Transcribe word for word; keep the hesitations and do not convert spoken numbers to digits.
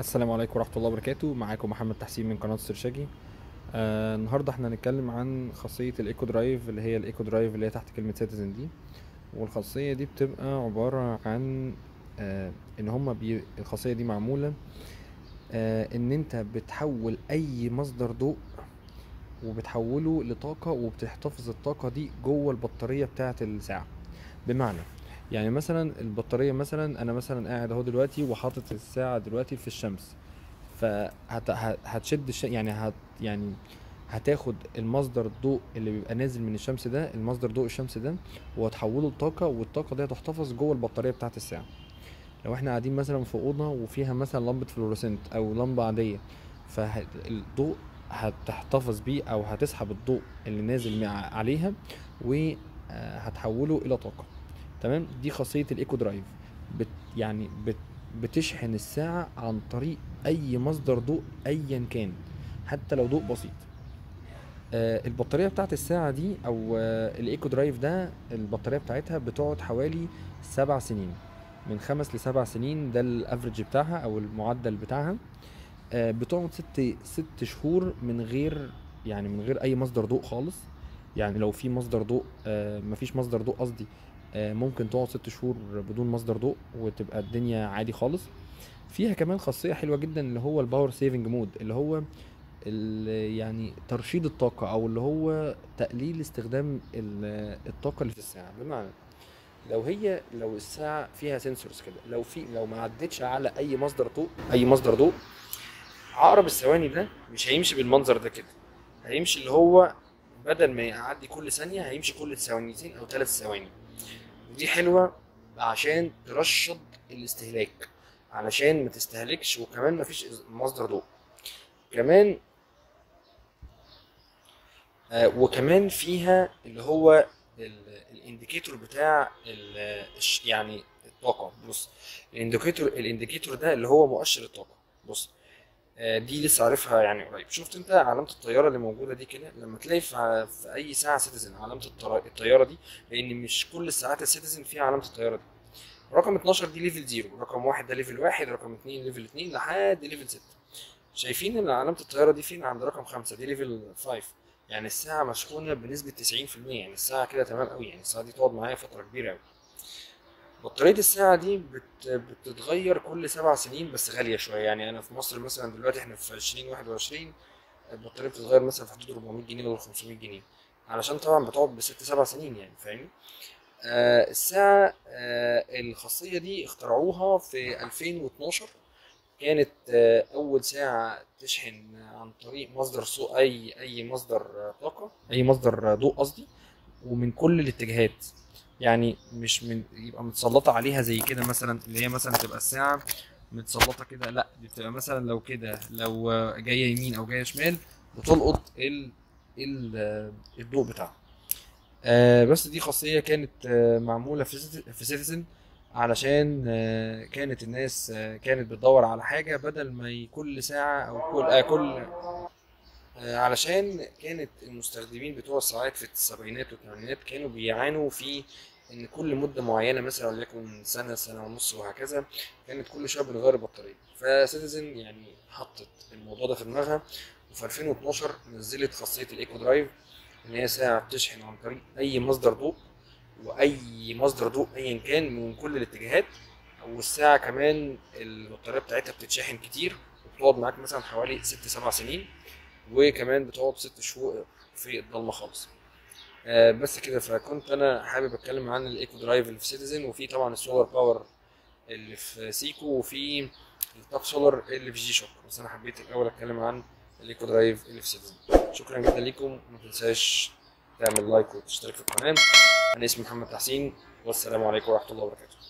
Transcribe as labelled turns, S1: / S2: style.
S1: السلام عليكم ورحمة الله وبركاته. معاكم محمد تحسين من قناة استرشاجي. آه النهاردة احنا هنتكلم عن خاصية الايكو درايف اللي هي الايكو درايف اللي هي تحت كلمة سيتيزن دي. والخاصية دي بتبقى عبارة عن آه ان هما بي الخاصية دي معمولة آه ان انت بتحول اي مصدر ضوء وبتحوله لطاقة وبتحتفظ الطاقة دي جوه البطارية بتاعة الساعة. بمعنى يعني مثلا البطارية، مثلا انا مثلا قاعد اهو دلوقتي وحاطط الساعة دلوقتي في الشمس، فهتشد الش... يعني هت يعني هتاخد المصدر الضوء اللي بيبقى نازل من الشمس ده، المصدر ضوء الشمس ده، وهتحوله لطاقة، والطاقة دي هتحتفظ جوه البطارية بتاعة الساعة. لو احنا قاعدين مثلا في أوضة وفيها مثلا لمبة فلورسنت أو لمبة عادية، فالضوء هتحتفظ بيه أو هتسحب الضوء اللي نازل مع- عليها وهتحوله إلى طاقة. تمام. دي خاصية الإيكو درايف. بت يعني بت بتشحن الساعة عن طريق أي مصدر ضوء أيا كان، حتى لو ضوء بسيط. آه، البطارية بتاعت الساعة دي أو آه، الإيكو درايف ده، البطارية بتاعتها بتقعد حوالي سبع سنين، من خمس لسبع سنين، ده الافريج بتاعها أو المعدل بتاعها. آه، بتقعد ست ست شهور من غير، يعني من غير أي مصدر ضوء خالص. يعني لو في مصدر ضوء، آه، مفيش مصدر ضوء قصدي، آه، ممكن تقعد ست شهور بدون مصدر ضوء وتبقى الدنيا عادي خالص. فيها كمان خاصية حلوة جدا اللي هو الباور سيفنج مود، اللي هو ال- يعني ترشيد الطاقة، أو اللي هو تقليل استخدام ال- الطاقة اللي في الساعة. بمعنى لو هي لو الساعة فيها سنسورز كده، لو في لو ما عدتش على أي مصدر ضوء، أي مصدر ضوء، عقرب الثواني ده مش هيمشي بالمنظر ده كده. هيمشي اللي هو بدل ما يعدي كل ثانية هيمشي كل ثوانيتين أو ثلاث ثواني. ودي حلوة عشان ترشد الاستهلاك، علشان ما تستهلكش، وكمان ما فيش مصدر ضوء كمان. آه وكمان فيها اللي هو الانديكيتور بتاع ال- الش- يعني الطاقة. بص، الانديكيتور الانديكيتور ده اللي هو مؤشر الطاقة. بص، آه، دي لسه عارفها يعني قريب. شفت انت علامة الطيارة اللي موجودة دي كده؟ لما تلاقي في, في اي ساعة سيتيزن علامة الطرا- الطيارة دي، لان مش كل الساعات السيتيزن فيها علامة الطيارة دي. رقم اتناشر دي ليفل زيرو، رقم واحد ده ليفل واحد، رقم اتنين ليفل اتنين لحد ليفل ستة. شايفين ان علامة الطيارة دي فين؟ عند رقم خمسة، دي ليفل خمسة. يعني الساعة مشحونة بنسبة تسعين في المية، يعني الساعة كده تمام قوي، يعني الساعة دي تقعد معايا فترة كبيرة قوي. بطارية الساعة دي بت... بتتغير كل سبع سنين، بس غالية شوية. يعني أنا في مصر مثلا دلوقتي احنا في عشرين واحد وعشرين، البطارية بتتغير مثلا في حدود اربعمية جنيه ولا خمسمية جنيه، علشان طبعا بتقعد بست سبع سنين، يعني فاهمني. آه الساعة آه الخاصية دي اخترعوها في ألفين واتناشر. كانت آه أول ساعة تشحن عن طريق مصدر صو أي أي مصدر آه، طاقة، أي مصدر آه، ضوء قصدي، ومن كل الاتجاهات. يعني مش من يبقى متسلطة عليها زي كده، مثلا اللي هي مثلا تبقى الساعة متسلطة كده، لا دي بتبقى مثلا لو كده، لو آه، جاية يمين أو جاية شمال، بتلقط ال ال آه، الضوء بتاعها. آه بس دي خاصية كانت آه معمولة في سيت- في سيتيزن، علشان آه كانت الناس آه كانت بتدور على حاجة بدل ما ي- كل ساعة أو كل آه كل آه علشان كانت المستخدمين بتوع الساعات في السبعينات والثمانينات كانوا بيعانوا في إن كل مدة معينة، مثلا وليكن سنة، سنة ونص، وهكذا، كانت كل شوية بنغير البطارية. فسيتيزن يعني حطت الموضوع ده في دماغها، وفي ألفين واتناشر نزلت خاصية الإيكو درايف، ان هي ساعة بتشحن عن طريق اي مصدر ضوء، واي مصدر ضوء ايا كان من كل الاتجاهات. والساعة كمان البطارية بتاعتها بتتشحن كتير، وبتقعد معاك مثلا حوالي ست سبع سنين، وكمان بتقعد ست شهور في الضلمة خالص. آه بس كده. فكنت انا حابب اتكلم عن الايكو درايف اللي في سيتيزن، وفي طبعا السولار باور اللي في سيكو، وفي التاف سولار اللي في جي شوك. بس انا حبيت الاول اتكلم عن الايكو درايف اللي في سيتيزن. شكرا جدا ليكم، ما تنساش تعمل لايك وتشترك في القناه. انا اسمي محمد تحسين، والسلام عليكم ورحمه الله وبركاته.